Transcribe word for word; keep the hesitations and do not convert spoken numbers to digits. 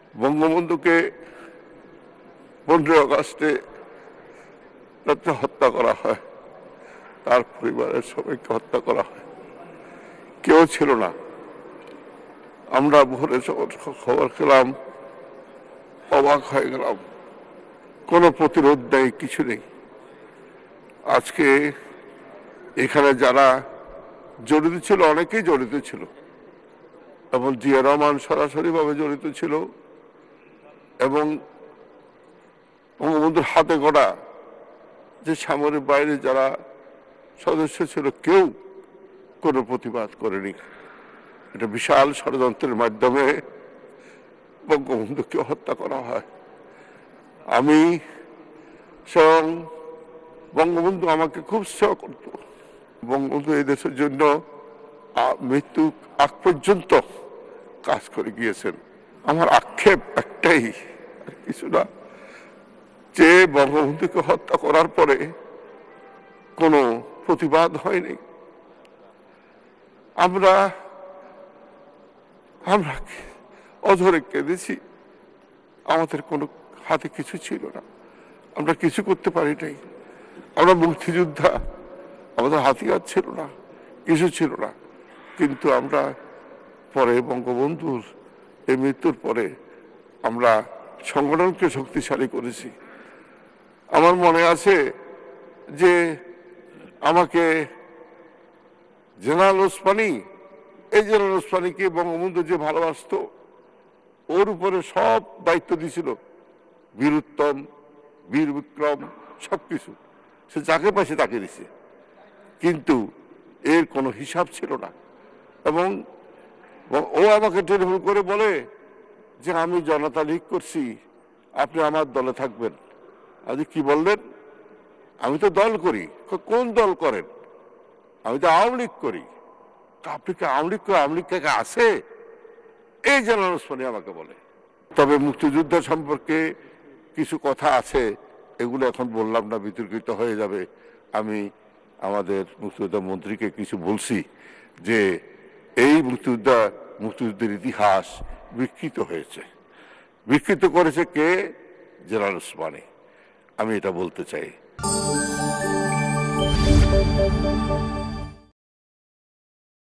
বঙ্গবন্ধুকে পনেরোই আগস্টে রাত্রে হত্যা করা হয়, তার পরিবারের সবাইকে হত্যা করা হয়, কেউ ছিল না। আমরা ভোরে খবর পেলাম, অবাক হয়ে গেলাম, কোনো প্রতিরোধ নেই, কিছু নেই। আজকে এখানে যারা জড়িত ছিল, অনেকেই জড়িত ছিল, এবং জিয়া রহমান সরাসরিভাবে জড়িত ছিল, এবং বঙ্গবন্ধুর হাতে গড়া যে সামরিক বাইরে যারা সদস্য ছিল, কেউ কোনো প্রতিবাদ করেনি। এটা বিশাল ষড়যন্ত্রের মাধ্যমে বঙ্গবন্ধুকে হত্যা করা হয়। আমি স্বয়ং বঙ্গবন্ধু আমাকে খুব স্নেহ করত। বঙ্গবন্ধু এই দেশের জন্য মৃত্যু আগ পর্যন্ত কাজ করে গিয়েছেন। আমার আক্ষেপ একটাই, আর কিছু না, যে বঙ্গবন্ধুকে হত্যা করার পরে কোনো প্রতিবাদ হয়নি। আমরা আমরা অঝরে কেঁদেছি, আমাদের কোনো হাতে কিছু ছিল না, আমরা কিছু করতে পারি নাই। আমরা মুক্তিযোদ্ধা, আমাদের হাতিয়ার ছিল না, কিছু ছিল না, কিন্তু আমরা পরে বঙ্গবন্ধুর এই মৃত্যুর পরে আমরা সংগঠনকে শক্তিশালী করেছি। আমার মনে আছে যে আমাকে জেনারেল ওসমানী, এই জেনারেল ওসমানীকে বঙ্গবন্ধু যে ভালোবাসত, ওর উপরে সব দায়িত্ব দিয়েছিল, বীর উত্তম, বীর বিক্রম, সবকিছু সে যাকে পাইছে তাকে দিছে, কিন্তু এর কোনো হিসাব ছিল না। এবং ও আমাকে টেলিফোন করে বলে যে আমি জনতা লীগ করছি, আপনি আমার দলে থাকবেন। আজ কি বললেন? আমি তো দল করি। কোন দল করেন? আমি তো আওয়ামী লীগ করি। আপনি কি আওয়ামী লীগ করে, আওয়ামী লীগ কে আছে? এই জেনারেল ওসমানী আমাকে বলে। তবে মুক্তিযুদ্ধ সম্পর্কে কিছু কথা আছে, এগুলো এখন বললাম না, বিতর্কিত হয়ে যাবে। আমি আমাদের মুক্তিযোদ্ধা মন্ত্রীকে কিছু বলছি যে এই মুক্তিযোদ্ধা মুক্তিযুদ্ধের ইতিহাস বিকৃত হয়েছে। বিকৃত করেছে কে? জেনারেল ওসমানী। আমি এটা বলতে চাই।